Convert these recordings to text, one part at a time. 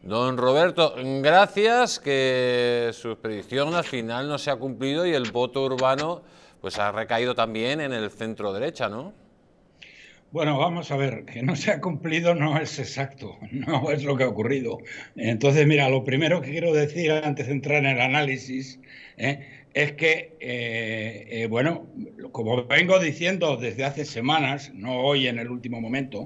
Don Roberto, gracias, que su predicción al final no se ha cumplido y el voto urbano pues ha recaído también en el centro derecha, ¿no? Bueno, vamos a ver, que no se ha cumplido no es exacto, no es lo que ha ocurrido. Entonces, mira, lo primero que quiero decir antes de entrar en el análisis, es que, bueno, como vengo diciendo desde hace semanas, no hoy en el último momento,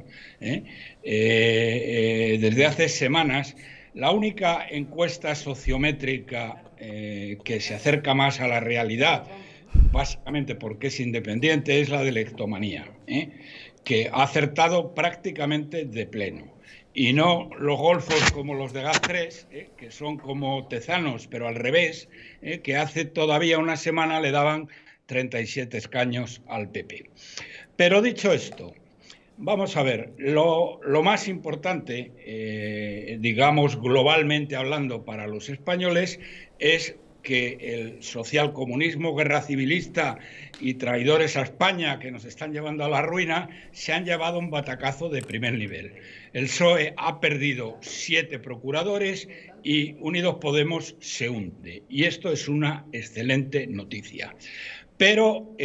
desde hace semanas, la única encuesta sociométrica que se acerca más a la realidad, básicamente porque es independiente, es la de Lectomanía, que ha acertado prácticamente de pleno. Y no los golfos como los de GAT3, que son como tezanos, pero al revés, que hace todavía una semana le daban 37 escaños al PP. Pero dicho esto, vamos a ver, lo más importante, digamos globalmente hablando para los españoles, es que el socialcomunismo, guerra civilista y traidores a España que nos están llevando a la ruina se han llevado un batacazo de primer nivel. El PSOE ha perdido 7 procuradores y Unidos Podemos se hunde. Y esto es una excelente noticia. Pero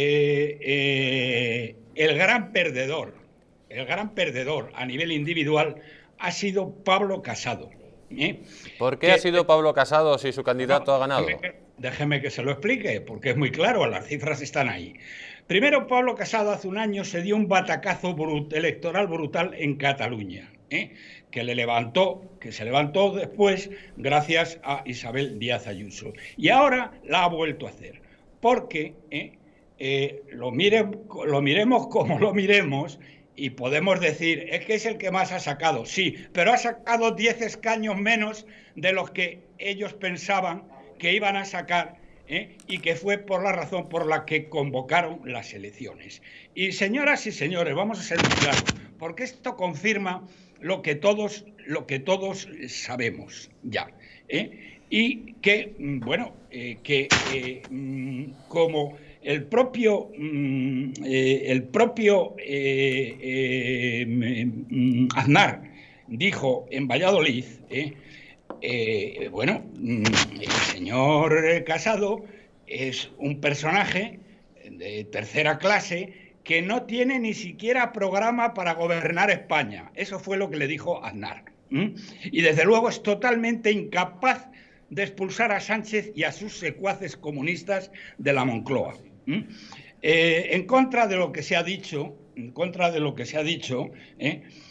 el gran perdedor a nivel individual ha sido Pablo Casado. ¿Por qué ha Que, sido Pablo Casado si su bueno, candidato ha ganado? déjeme que se lo explique, porque es muy claro, las cifras están ahí. Primero, Pablo Casado hace un año se dio un batacazo electoral brutal en Cataluña, que se levantó después gracias a Isabel Díaz Ayuso. Y ahora la ha vuelto a hacer, porque lo miremos como lo miremos, y podemos decir, es que es el que más ha sacado, sí, pero ha sacado 10 escaños menos de los que ellos pensaban que iban a sacar, y que fue por la razón por la que convocaron las elecciones. Y señoras y señores, vamos a ser muy claros, porque esto confirma lo que todos sabemos ya. Y que, bueno, como el propio Aznar dijo en Valladolid, bueno, el señor Casado es un personaje de tercera clase que no tiene ni siquiera programa para gobernar España. Eso fue lo que le dijo Aznar. Y desde luego es totalmente incapaz de expulsar a Sánchez y a sus secuaces comunistas de la Moncloa. En contra de lo que se ha dicho,